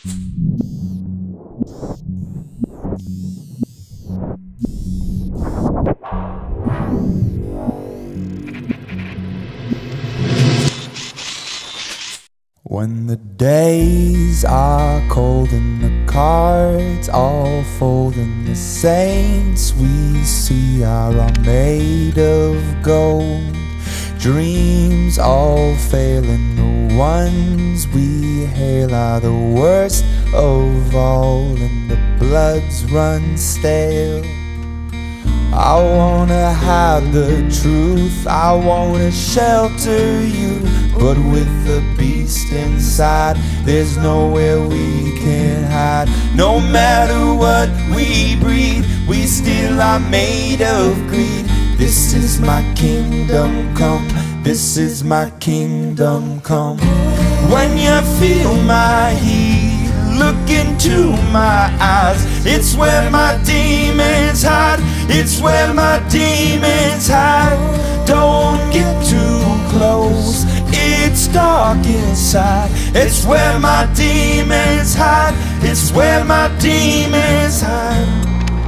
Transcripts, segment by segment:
When the days are cold and the cards all fold and the saints we see are all made of gold, dreams all fail and the ones we hail are the worst of all, and the bloods run stale. I wanna hide the truth, I wanna shelter you, but with the beast inside, there's nowhere we can hide. No matter what we breed, we still are made of greed. This is my kingdom come, this is my kingdom come. When you feel my heat, look into my eyes. It's where my demons hide, it's where my demons hide. Don't get too close, it's dark inside. It's where my demons hide, it's where my demons hide.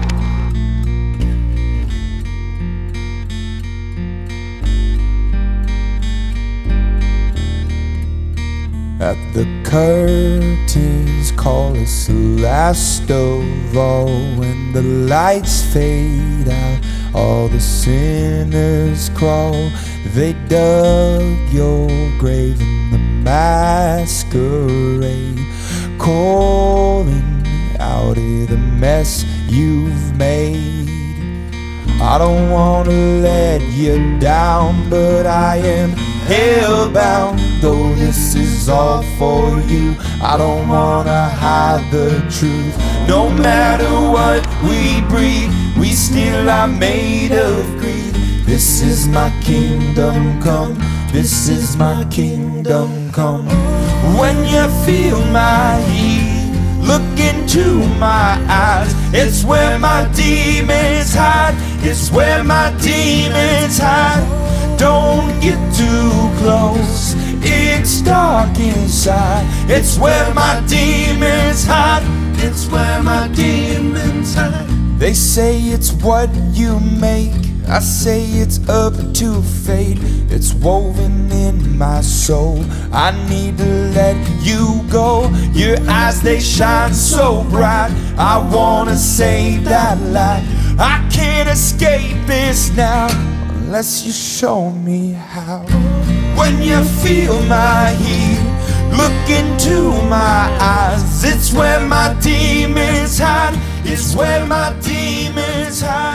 At the curtains call us the last of all. When the lights fade out, all the sinners crawl. They dug your grave in the masquerade, calling out of the mess you've made. I don't wanna let you down, but I am hellbound. Though this is all for you, I don't wanna hide the truth. No matter what we breed, we still are made of greed. This is my kingdom come, this is my kingdom come. When you feel my heat, look into my eyes. It's where my demons hide, it's where my demons hide. Don't get too close, it's dark inside. It's where my demons hide, it's where my demons hide. They say it's what you make, I say it's up to fate. It's woven in my soul, I need to let you go. Your eyes, they shine so bright, I wanna save that light. I can't escape this now unless you show me how. When you feel my heat, look into my eyes. It's where my demons hide, it's where my demons hide.